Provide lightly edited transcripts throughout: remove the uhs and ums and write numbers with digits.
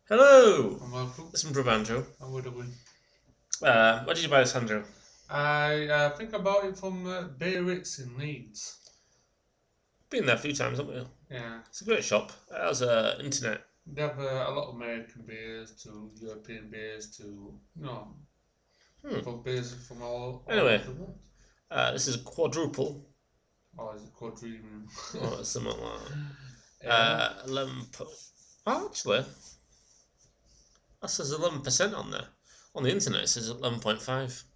Hello! And welcome. This is Brabandro. And we're doing. Where did you buy this, Andrew? I think I bought it from Brewery in Leeds. Been there a few times, haven't we? Yeah. It's a great shop. It has internet. They have a lot of American beers to European beers to, for beers from all Anyway, over the world. this is a quadruple. Or is it Quadrium? Or something like that. Yeah. 11. Oh, actually, that says 11% on there. On the internet, it says 11.5.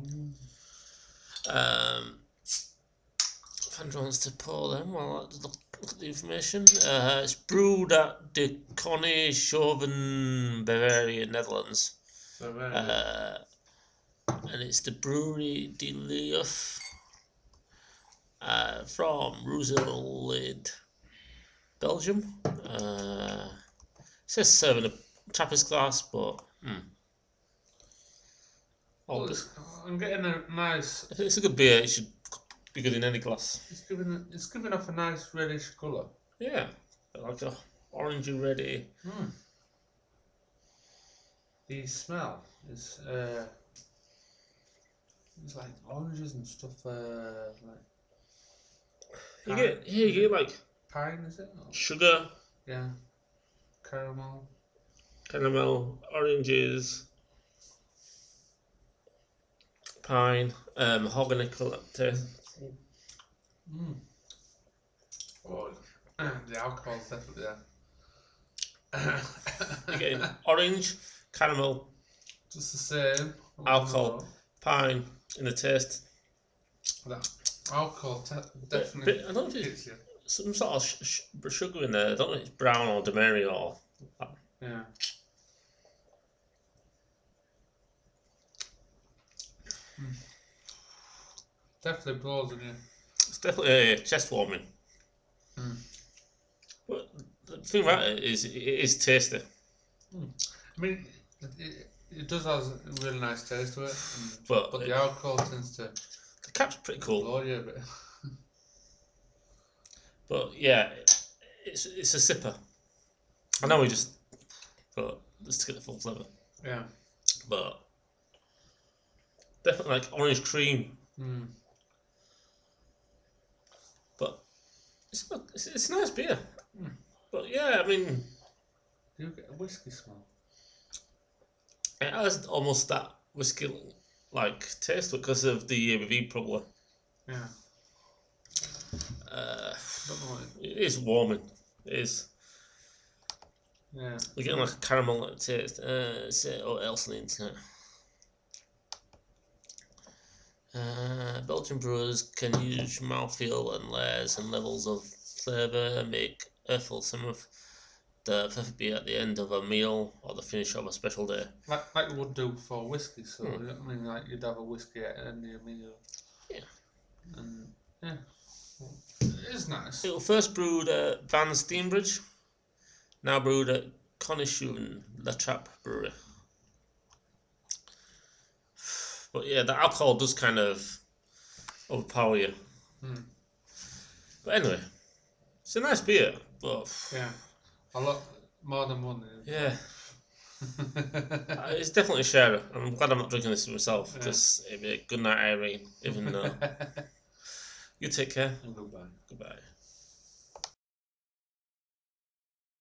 If Andrew wants to pour them, well, let's look at the information. It's brewed at the Koningshoeven, Bavaria, Netherlands. Bavaria. And it's the Brewery De Leyerth from Urthel, Belgium. It says serving a Trappe's glass, but I'm getting a nice. if it's a good beer, it should be good in any glass. It's giving off a nice reddish colour. Yeah, like a orangey ready. The smell is it's like oranges and stuff. Like You get like pine, is it? Or, sugar, yeah, caramel. oranges, pine, mahogany colour taste. Oh, the alcohol's definitely there. You're getting orange, caramel, Just the same. alcohol, pine in the taste. That alcohol definitely. I don't know if hits it's you. some sort of sugar in there. I don't know if it's brown or demery or. Yeah. Definitely blows in you. It's definitely chest warming. But the thing about it is tasty. I mean, it does have a really nice taste to it, But the alcohol tends to the cap's pretty cool. blow you a bit. But yeah, it's a sipper. I know but let's get the full flavour. Yeah. But definitely like orange cream. But it's a nice beer. But yeah, I mean, You get a whiskey smell. it has almost that whiskey like taste to it because of the ABV probably. Yeah. Don't know what It is warming. It is. Yeah. You're getting like a caramel like taste. Say what else on the internet? Belgian Brewers can use mouthfeel and layers and levels of flavour and make Urthel Samaranth the perfect beer at the end of a meal or the finish of a special day. Like you would do for whiskey, so you know what I mean, like you'd have a whiskey at the end of your meal. Yeah. And yeah. It is nice. It was first brewed at Steenberge, now brewed at Koningshoeven, Trappe Brewery. But yeah, the alcohol does kind of overpower you. But anyway, it's a nice beer. But yeah, a lot more than one. Yeah. It's definitely a sharer. I'm glad I'm not drinking this myself because it'd be a good night, Irene. Even though. You take care. And goodbye. Goodbye.